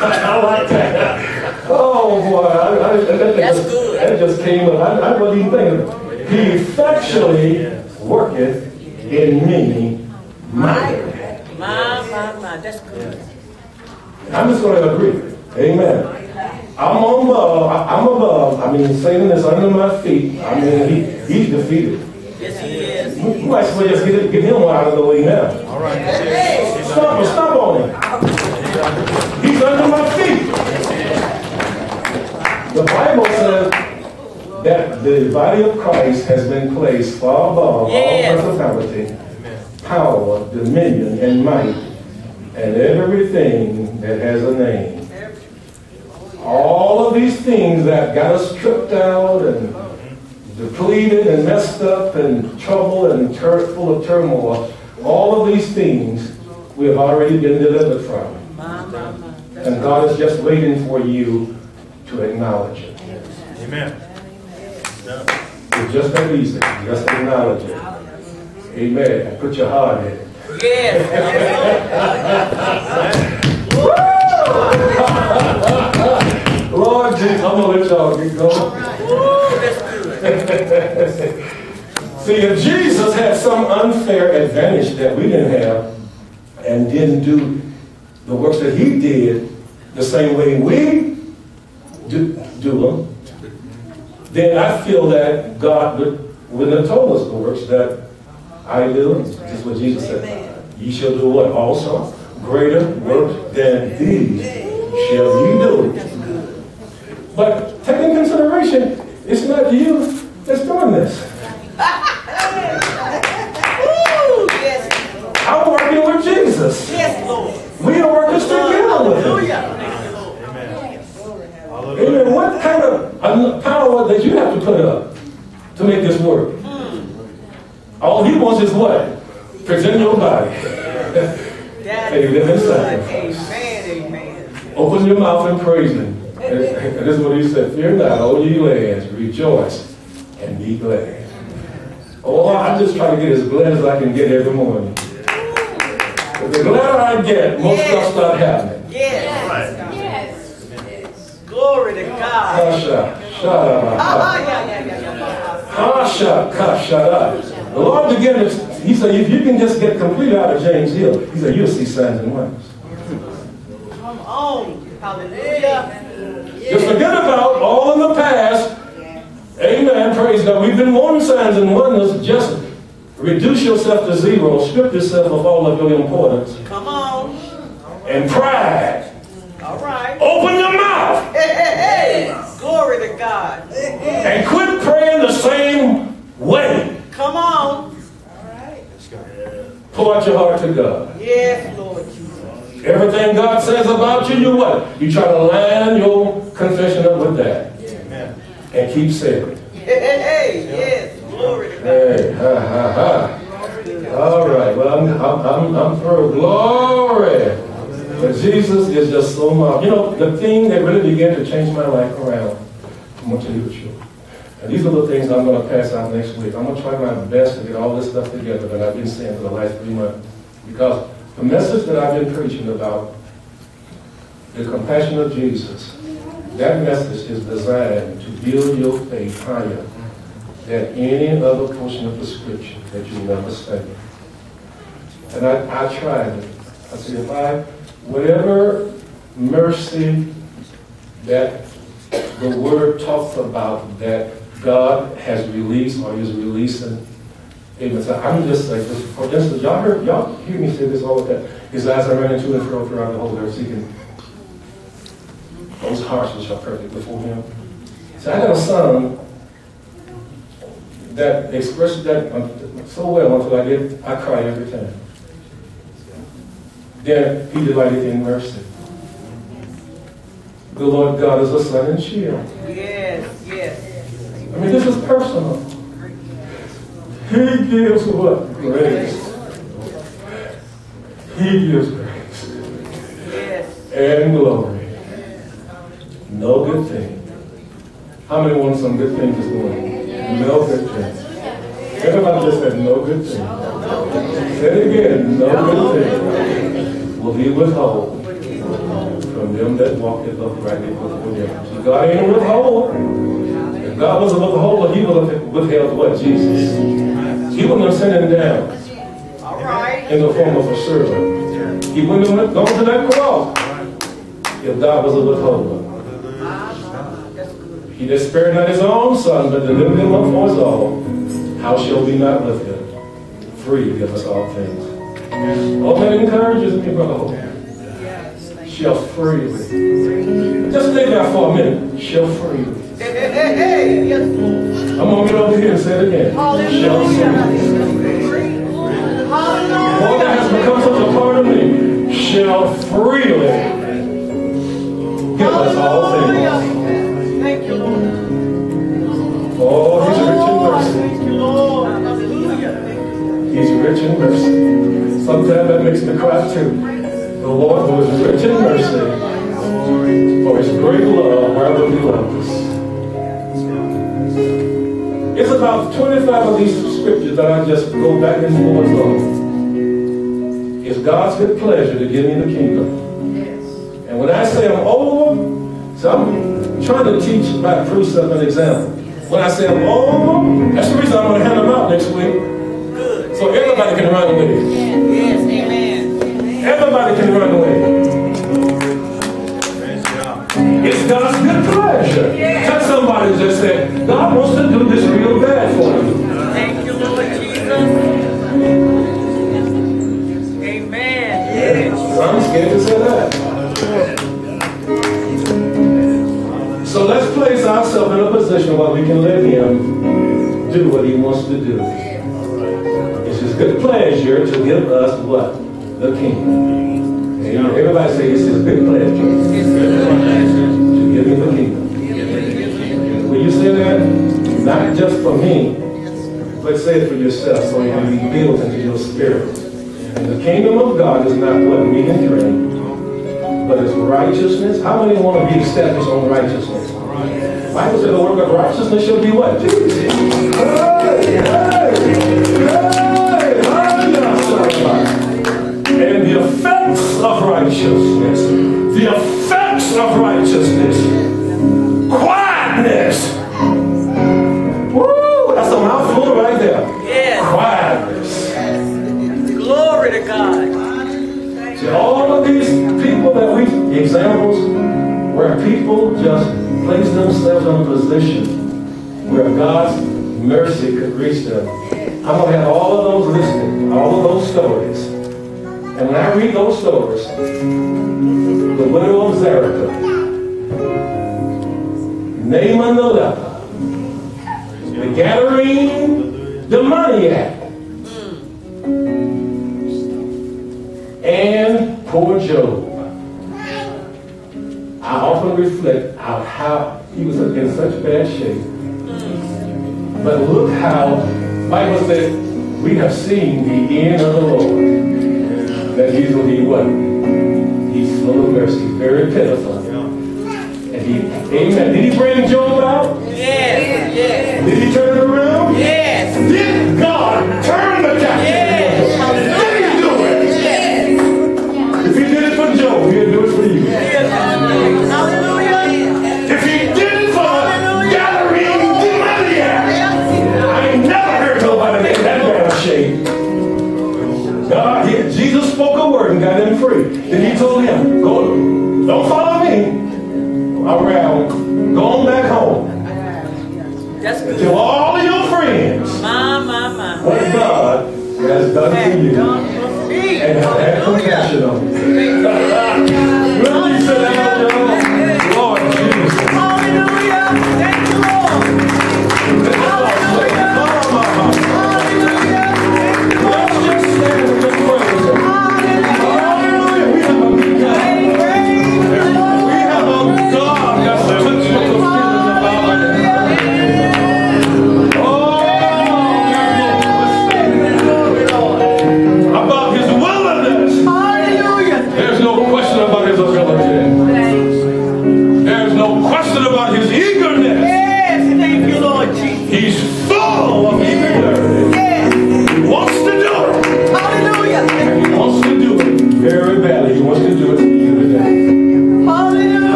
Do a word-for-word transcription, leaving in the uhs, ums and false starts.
I like that. Oh boy, I, I, that, that, That's just, good. that just came up. I, I wasn't even thinking of it. He effectually worketh in me mightily. My, my, my, that's good. I'm just going to agree. Amen. I'm on above. I, I'm above. I mean, Satan is under my feet. I mean, he, he's defeated. Yes, he is. We might as well just get, get him out of the way now. All right. Hey. Stop, stop on him. He's under my feet. The Bible says that the body of Christ has been placed far above Yes. all principality, power, dominion, and might, and everything that has a name. All of these things that got us tripped out and depleted and messed up and troubled and tur- full of turmoil, all of these things we have already been delivered from. My, my, my. And God is just waiting for you to acknowledge it. Amen. It's just that easy. Just acknowledge it. Amen. And put your heart in it. Yes. Lord Jesus, I'm going to let y'all get going. See, if Jesus had some unfair advantage that we didn't have and didn't do the works that he did the same way we do, do them, then I feel that God would, wouldn't have told us the works that I do. Just what Jesus said. You shall do what also? Greater works than these shall you do. But take in consideration, it's not you that's doing this. I'm working with Jesus. Yes, Lord. We are working together with him. Hallelujah. Amen. What kind of power that you have to put up to make this work? All he wants is what? Present your body. A living sacrifice. Amen, amen. Open your mouth and praise him. And this is what he said. Fear not, O ye lands, rejoice and be glad. Oh, I just try to get as glad as I can get every morning. But the gladder I get, most Yes. stuff start happening. Yes. Right. Yes. Glory to God. Kasha, shada, Ah, yeah, yeah, yeah, yeah. kasha, kasha. The Lord began to, he said, if you can just get complete out of James Hill, he said, you'll see signs and wonders. Come on. Hallelujah. Just forget about all in the past. Amen. Praise God. We've been wanting signs and wonders. Just reduce yourself to zero. Strip yourself of all of your importance. Come on. And pride. All right. Open your mouth. Hey, hey, hey. Glory to God. And quit praying the same way. Come on. Pour out your heart to God. Yes, Lord Jesus. Everything God says about you, you what? You try to line your confession up with that. Amen. And keep saying it. Hey, hey, hey. Yes. Glory to God. Hey, ha, ha, ha. All right, well, I'm, I'm, I'm, I'm through. Glory. But Jesus is just so much. You know, the thing that really began to change my life around, I want to tell you the truth. And these are the things I'm going to pass out next week. I'm going to try my best to get all this stuff together that I've been saying for the last three months. Because the message that I've been preaching about the compassion of Jesus, that message is designed to build your faith higher than any other portion of the scripture that you will ever study. And I, I tried it. I said, if I, whatever mercy that the word talks about that God has released or is releasing, amen. So I'm just like this. For instance, y'all heard, y'all hear me say this all the time. His eyes are running to and fro throughout the whole earth, seeking those hearts which are perfect before him. So I got a son that expressed that so well until I get, I cry every time. Then he delighted in mercy. The Lord God is a sun and shield. Yes, yes. I mean, this is personal. He gives what? Grace. He gives grace. Yes. And glory. No good thing. How many want some good things this morning? No good thing. Everybody just said no good thing. Say it again. No good thing will be withheld from them that walketh uprightly before him. So God ain't a withholder. If God was a withholder, he would have withheld what? Jesus. He wouldn't have sent him down All right. in the form of a servant. He wouldn't have gone to that cross if God was a withholder. He that spared not his own son, but delivered him up for us all, how shall we not with him free to give us all things? Oh, that encourages me, brother Hope. Shall freely. Just stay there for a minute. Shall freely. Hey, hey, hey, hey. Yes, Lord. I'm going to get over here and say it again. Shall freely. All that has become such a part of me shall freely give us all things. Thank you, Lord. Oh, he's rich in mercy. Thank you, Lord. Hallelujah. He's rich in mercy. Sometimes that makes me cry too. The Lord who is rich in mercy, for his great love, wherever he loves us. It's about twenty-five of these scriptures that I just go back and forth on. It's God's good pleasure to give me the kingdom. And when I say I'm over, so I'm trying to teach by precept and example. When I say I'm over, that's the reason I'm going to hand them out next week. Good. So everybody can run away. Yes, amen. Everybody can run away. It's God's good pleasure. Tell somebody just say, God wants to do this real bad for you. Thank you, Lord Jesus. Amen. Yes. I'm scared to say that. So let's place ourselves in a position where we can let him do what he wants to do. It's his good pleasure to give us what? The kingdom. Amen. Everybody say it's his good pleasure to give me the kingdom. Will you say that? Not just for me, but say it for yourself so it can be built into your spirit. And the kingdom of God is not what meat and drink, but it's righteousness. How many want to be established on righteousness? The Bible said the work of righteousness shall be what? Jesus. Hey, hey, hey, and the effects of righteousness, the effects of righteousness, quietness. Woo, that's a mouthful right there. Yes. Quietness. Glory to God. See, all of these people that we, examples where people just place themselves in a position where God's mercy could reach them. I'm going to have all of those listed, all of those stories. And when I read those stories, the widow of Zarephath, Naaman the leper, the Gadarene demoniac, and poor Job. I often reflect on how he was in such bad shape. But look how, the Bible said, we have seen the end of the Lord. That he's what he was. He's full of mercy, very pitiful. And he, amen. Did he bring Job out? Yes, yes. Did he turn it around? Yes. Did God turn the captive? Yes. Did he do it? Yes. If he did it for Job, he'll do it for you. Yes. Hallelujah. If he did it for Gadarene demoniac, I ain't never heard nobody make that man ashamed. God, he, Jesus spoke a word and got him free. Then he told him, go, don't follow me around. Go on back home. That's good. Tell all of your friends My, my, my. what God has done for you. Done for me. And have had compassion on you.